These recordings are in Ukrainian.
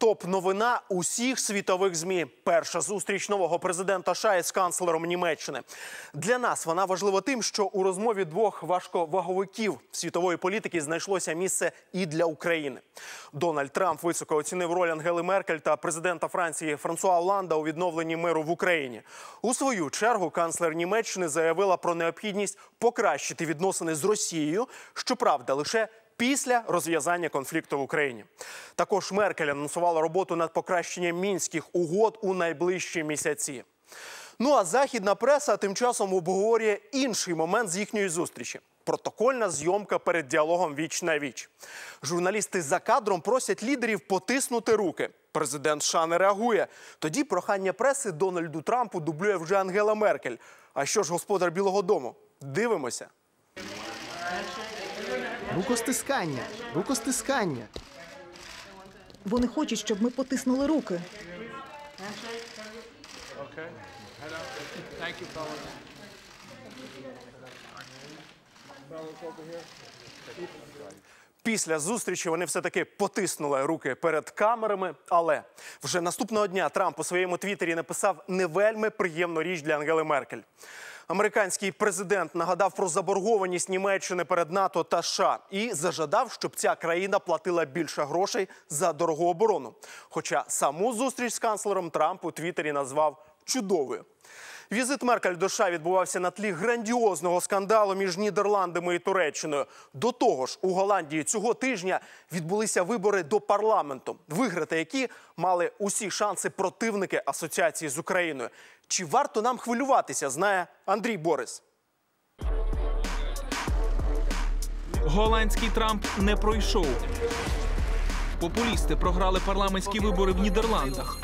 Топ-новина усіх світових ЗМІ. Перша зустріч нового президента США із канцлером Німеччини. Для нас вона важлива тим, що у розмові двох важковаговиків світової політики знайшлося місце і для України. Дональд Трамп високо оцінив роль Ангели Меркель та президента Франції Франсуа Олланда у відновленні миру в Україні. У свою чергу канцлер Німеччини заявила про необхідність покращити відносини з Росією, щоправда, лише після розв'язання конфлікту в Україні. Також Меркель анонсувала роботу над покращенням мінських угод у найближчі місяці. Ну а західна преса тим часом обговорює інший момент з їхньої зустрічі – протокольна зйомка перед діалогом віч-на-віч. Журналісти за кадром просять лідерів потиснути руки. Президент США не реагує. Тоді прохання преси Дональду Трампу дублює вже Ангела Меркель. А що ж господар Білого дому? Дивимося. Рукостискання, рукостискання. Вони хочуть, щоб ми потиснули руки. Після зустрічі вони все-таки потиснули руки перед камерами, але вже наступного дня Трамп у своєму твіттері написав не вельми приємну річ для Ангели Меркель. Американський президент нагадав про заборгованість Німеччини перед НАТО та США і зажадав, щоб ця країна платила більше грошей за дорогу оборону. Хоча саму зустріч з канцлером Трамп у твіттері назвав чудовою. Візит Меркель до США відбувався на тлі грандіозного скандалу між Нідерландами і Туреччиною. До того ж, у Голландії цього тижня відбулися вибори до парламенту, виграти які мали усі шанси противники асоціації з Україною. Чи варто нам хвилюватися, знає Андрій Борис. Голландський Трамп не пройшов. Популісти програли парламентські вибори в Нідерландах.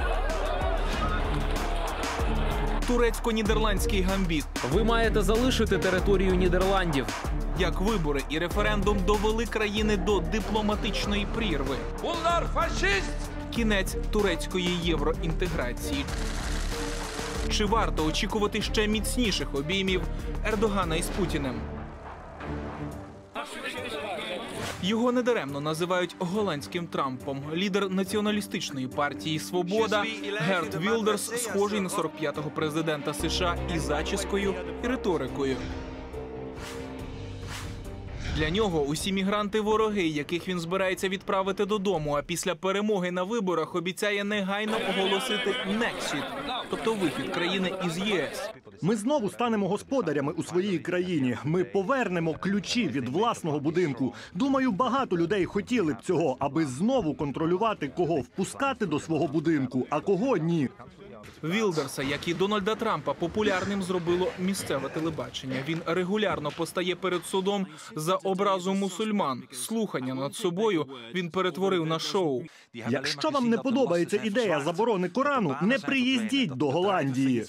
Турецько-нідерландський гамбіт. Ви маєте залишити територію Нідерландів. Як вибори і референдум довели країни до дипломатичної прірви. Bunlar faşist! Кінець турецької євроінтеграції. Чи варто очікувати ще міцніших обіймів Ердогана із Путіним? Його недаремно називають голландським Трампом. Лідер націоналістичної партії «Свобода» Герт Вілдерс схожий на 45-го президента США і зачіскою, і риторикою. Для нього усі мігранти – вороги, яких він збирається відправити додому, а після перемоги на виборах обіцяє негайно оголосити «нексіт», тобто вихід країни із ЄС. Ми знову станемо господарями у своїй країні. Ми повернемо ключі від власного будинку. Думаю, багато людей хотіли б цього, аби знову контролювати, кого впускати до свого будинку, а кого ні. Вілдерса, як і Дональда Трампа, популярним зробило місцеве телебачення. Він регулярно постає перед судом за образу мусульман. Слухання над собою він перетворив на шоу. Якщо вам не подобається ідея заборони Корану, не приїздіть до Голландії.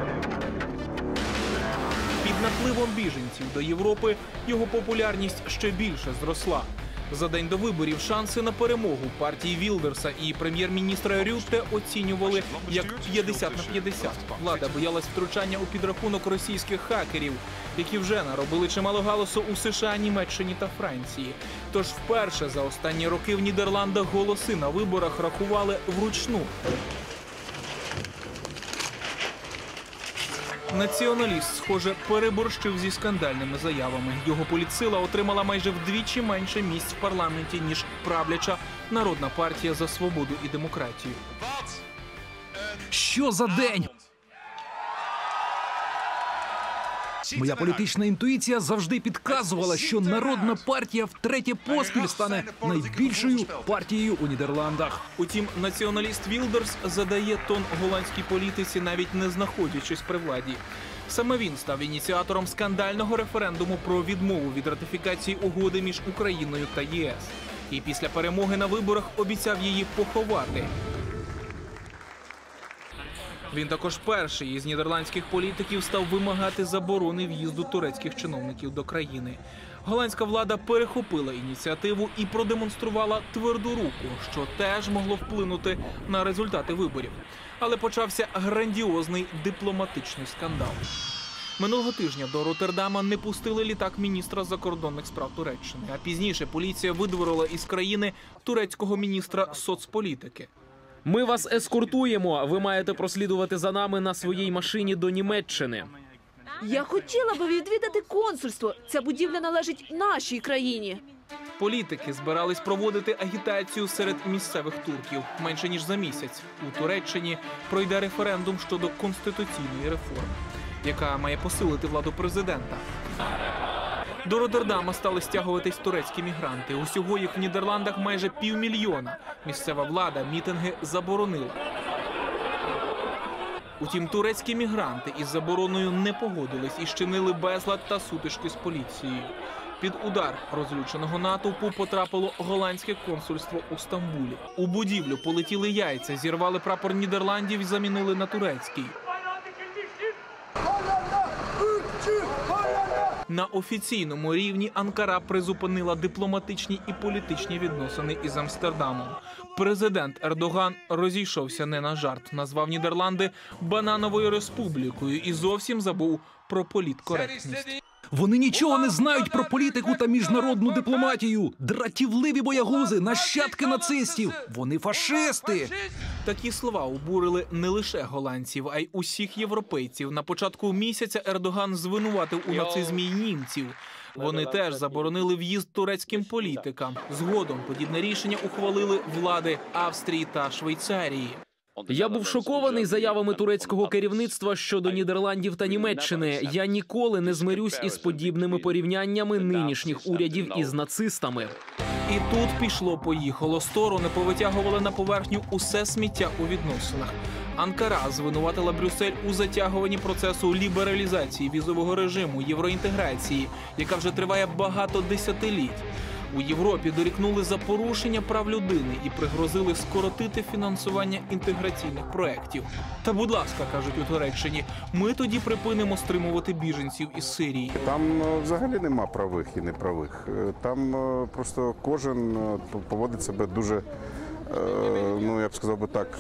Під напливом біженців до Європи його популярність ще більше зросла. За день до виборів шанси на перемогу партії Вілдерса і прем'єр-міністра Рютте оцінювали як 50/50. Влада боялась втручання у підрахунок російських хакерів, які вже наробили чимало галасу у США, Німеччині та Франції. Тож вперше за останні роки в Нідерландах голоси на виборах рахували вручну. Націоналіст, схоже, переборщив зі скандальними заявами. Його політсила отримала майже вдвічі менше місць в парламенті, ніж правляча Народна партія за свободу і демократію. Що за день? Моя політична інтуїція завжди підказувала, що Народна партія втретє поспіль стане найбільшою партією у Нідерландах. Утім, націоналіст Вілдерс задає тон голландській політиці, навіть не знаходячись при владі. Саме він став ініціатором скандального референдуму про відмову від ратифікації угоди між Україною та ЄС. І після перемоги на виборах обіцяв її поховати. Він також перший із нідерландських політиків став вимагати заборони в'їзду турецьких чиновників до країни. Голландська влада перехопила ініціативу і продемонструвала тверду руку, що теж могло вплинути на результати виборів. Але почався грандіозний дипломатичний скандал. Минулого тижня до Роттердама не пустили літак міністра закордонних справ Туреччини, а пізніше поліція видворила із країни турецького міністра соцполітики. Ми вас ескортуємо. Ви маєте прослідувати за нами на своїй машині до Німеччини. Я хотіла би відвідати консульство. Ця будівля належить нашій країні. Політики збирались проводити агітацію серед місцевих турків. Менше ніж за місяць у Туреччині пройде референдум щодо конституційної реформи, яка має посилити владу президента. До Роттердама стали стягуватись турецькі мігранти. Усього їх в Нідерландах майже 500 000. Місцева влада мітинги заборонила. Утім, турецькі мігранти із забороною не погодились і щинили безлад та сутички з поліцією. Під удар розлюченого натовпу потрапило голландське консульство у Стамбулі. У будівлю полетіли яйця, зірвали прапор Нідерландів і замінили на турецький. На офіційному рівні Анкара призупинила дипломатичні і політичні відносини із Амстердамом. Президент Ердоган розійшовся не на жарт, назвав Нідерланди банановою республікою і зовсім забув про політкоректність. Вони нічого не знають про політику та міжнародну дипломатію. Дратівливі боягузи, нащадки нацистів. Вони фашисти. Такі слова обурили не лише голландців, а й усіх європейців. На початку місяця Ердоган звинуватив у нацизмі й німців. Вони теж заборонили в'їзд турецьким політикам. Згодом подібне рішення ухвалили влади Австрії та Швейцарії. Я був шокований заявами турецького керівництва щодо Нідерландів та Німеччини. Я ніколи не змирюсь із подібними порівняннями нинішніх урядів із нацистами. І тут пішло-поїхало. Сторони повитягували на поверхню усе сміття у відносинах. Анкара звинуватила Брюссель у затягуванні процесу лібералізації візового режиму, євроінтеграції, яка вже триває багато десятиліть. У Європі дорікнули за порушення прав людини і пригрозили скоротити фінансування інтеграційних проєктів. Та, будь ласка, кажуть у Туреччині, ми тоді припинимо стримувати біженців із Сирії. Там взагалі нема правих і неправих. Там просто кожен поводить себе дуже, ну я б сказав би так,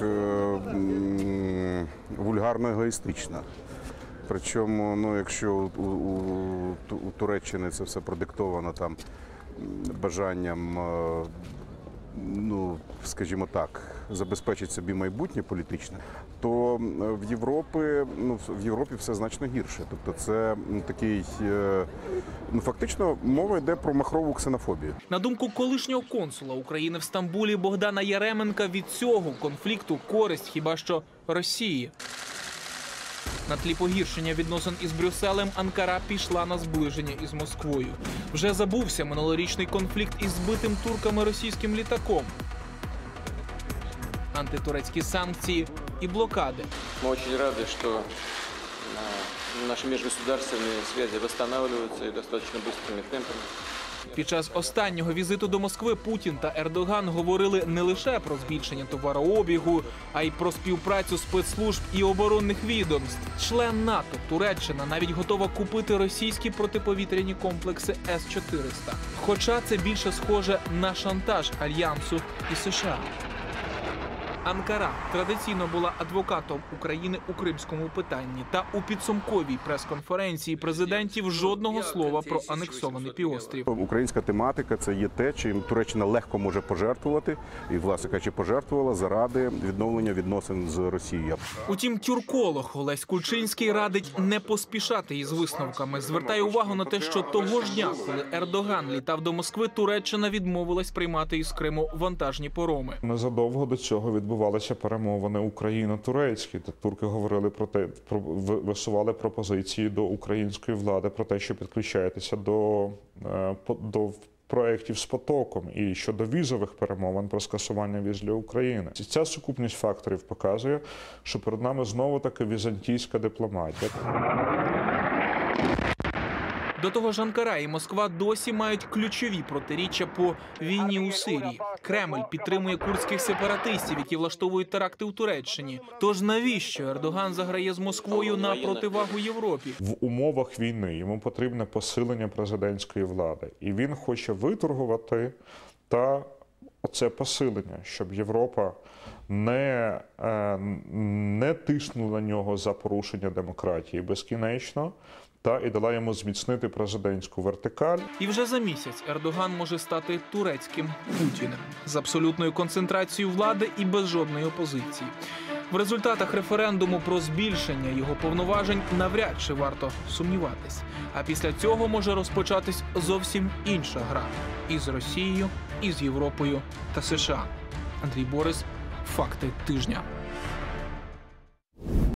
вульгарно егоїстично. Причому, ну, якщо у Туреччини це все продиктовано там бажанням, ну, скажімо так, забезпечити собі майбутнє політичне, то в Європі все значно гірше. Тобто це такий, ну, фактично мова йде про махрову ксенофобію. На думку колишнього консула України в Стамбулі Богдана Яременка, від цього конфлікту користь хіба що Росії. На тлі погіршення відносин із Брюсселем Анкара пішла на зближення із Москвою. Вже забувся минулорічний конфлікт із збитим турками російським літаком. Антитурецькі санкції і блокади. Ми дуже раді, що наші міжгосударственні зв'язки відновлюються і достатньо швидкими темпами. Під час останнього візиту до Москви Путін та Ердоган говорили не лише про збільшення товарообігу, а й про співпрацю спецслужб і оборонних відомств. Член НАТО Туреччина навіть готова купити російські протиповітряні комплекси С-400. Хоча це більше схоже на шантаж Альянсу і США. Анкара традиційно була адвокатом України у кримському питанні. Та у підсумковій прес-конференції президентів жодного слова про анексований півострів. Українська тематика – це є те, чим Туреччина легко може пожертвувати, і, власне кажучи, пожертвувала заради відновлення відносин з Росією. Утім, тюрколог Олесь Кульчинський радить не поспішати із висновками. Звертає увагу на те, що того ж дня, коли Ердоган літав до Москви, Туреччина відмовилась приймати із Криму вантажні пароми. Незадовго до цього відбувалися перемовини україно-турецькі, де турки говорили про те, висували пропозиції до української влади про те, що підключаєтеся до проєктів з потоком і щодо візових перемовин про скасування віз для України. Ця сукупність факторів показує, що перед нами знову-таки візантійська дипломатія. До того ж, Анкара і Москва досі мають ключові протиріччя по війні у Сирії. Кремль підтримує курдських сепаратистів, які влаштовують теракти у Туреччині. Тож навіщо Ердоган заграє з Москвою на противагу Європі? В умовах війни йому потрібне посилення президентської влади. І він хоче виторгувати оце посилення, щоб Європа не тиснула на нього за порушення демократії безкінечно, і дала йому зміцнити президентську вертикаль. І вже за місяць Ердоган може стати турецьким Путіним з абсолютною концентрацією влади і без жодної опозиції. В результатах референдуму про збільшення його повноважень навряд чи варто сумніватись. А після цього може розпочатись зовсім інша гра і з Росією, і з Європою та США. Андрій Борис, факти тижня.